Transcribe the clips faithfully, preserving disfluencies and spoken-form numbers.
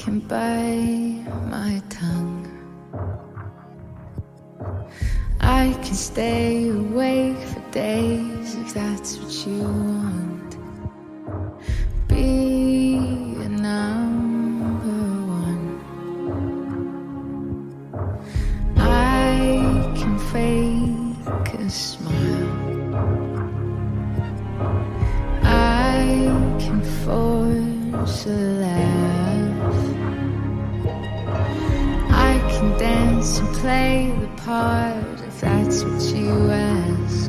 can bite my tongue. I can stay awake for days if that's what you want. Be a number one. I can fake a smile. I can force a laugh. I can dance and play the part if that's what you ask.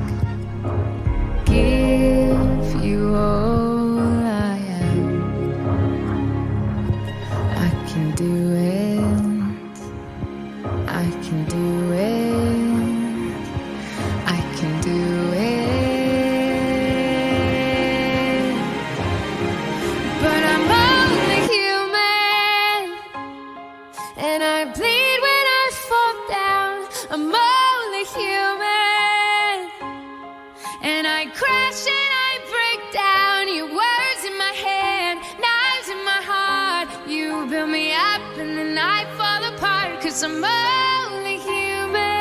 Give you all I am. I can do it. I can do it. I can do it. But I'm only human, and I bleed when I fall down. I'm only human, and I crash and I break down. Your words in my head, knives in my heart. You build me up and then I fall apart, 'cause I'm only human.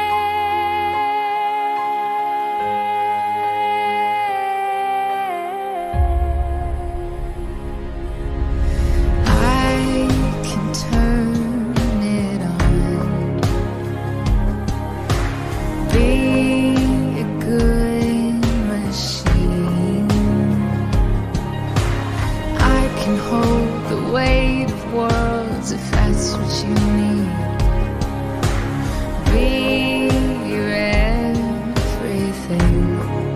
I can turn it on. Be a good machine. I can hold the weight of worlds if that's what you need. Be your everything.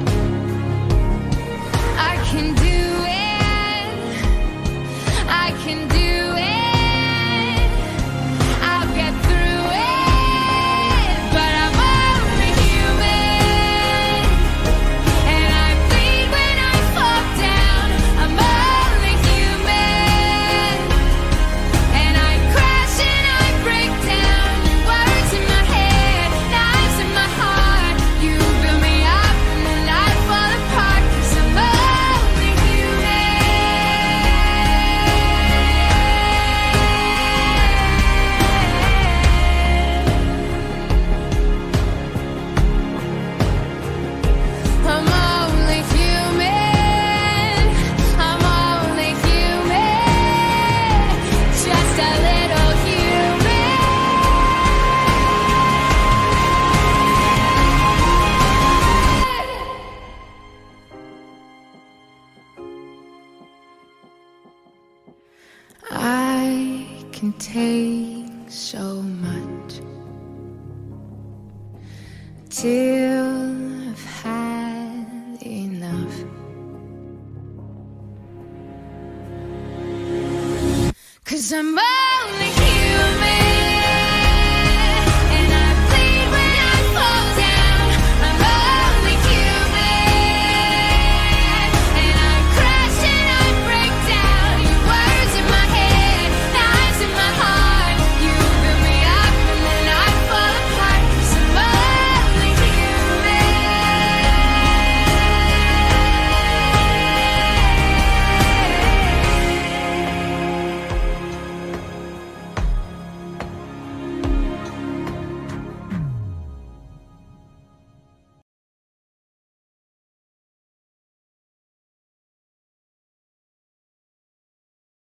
I can do it. I can do it. I'll get through it. But I'm only human, and I bleed when I fall down. I'm only human, and I crash and I break down. Words in my head, knives in my heart. You build me up and then I fall apart, 'cause I'm only I'm only human. I'm only human. Just a little human. I can take so much till I've had enough. 'Cause I'm only